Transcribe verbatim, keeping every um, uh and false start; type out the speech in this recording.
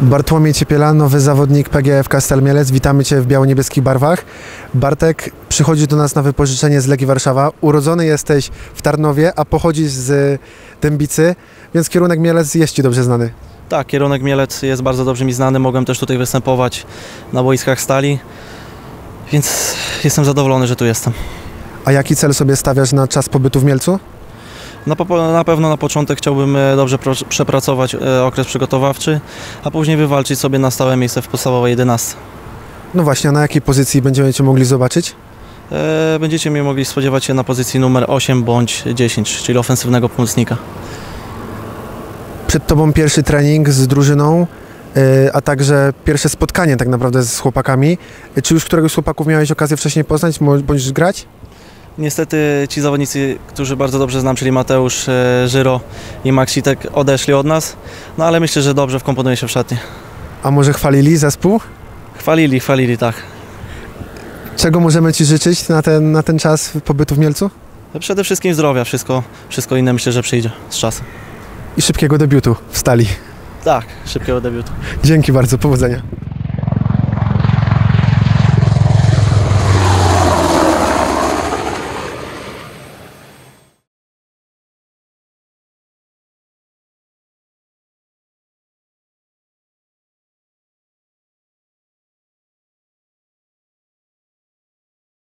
Bartłomiej Ciepiela, nowy zawodnik P G F Kastel Mielec. Witamy Cię w biało-niebieskich barwach. Bartek, przychodzisz do nas na wypożyczenie z Legii Warszawa. Urodzony jesteś w Tarnowie, a pochodzisz z Dębicy, więc kierunek Mielec jest Ci dobrze znany. Tak, kierunek Mielec jest bardzo dobrze mi znany. Mogłem też tutaj występować na boiskach Stali, więc jestem zadowolony, że tu jestem. A jaki cel sobie stawiasz na czas pobytu w Mielcu? Na, na pewno na początek chciałbym dobrze przepracować okres przygotowawczy, a później wywalczyć sobie na stałe miejsce w podstawowej jedenastce. No właśnie, a na jakiej pozycji będziemy Cię mogli zobaczyć? Będziecie mnie mogli spodziewać się na pozycji numer osiem bądź dziesięć, czyli ofensywnego pomocnika. Przed Tobą pierwszy trening z drużyną, a także pierwsze spotkanie tak naprawdę z chłopakami. Czy już któregoś z chłopaków miałeś okazję wcześniej poznać, bądź grać? Niestety ci zawodnicy, którzy bardzo dobrze znam, czyli Mateusz, Żyro i Maksitek, odeszli od nas, no ale myślę, że dobrze wkomponuje się w szatnię. A może chwalili zespół? Chwalili, chwalili, tak. Czego możemy Ci życzyć na ten, na ten czas pobytu w Mielcu? Przede wszystkim zdrowia, wszystko, wszystko inne myślę, że przyjdzie z czasem. I szybkiego debiutu w Stali. Tak, szybkiego debiutu. Dzięki bardzo, powodzenia.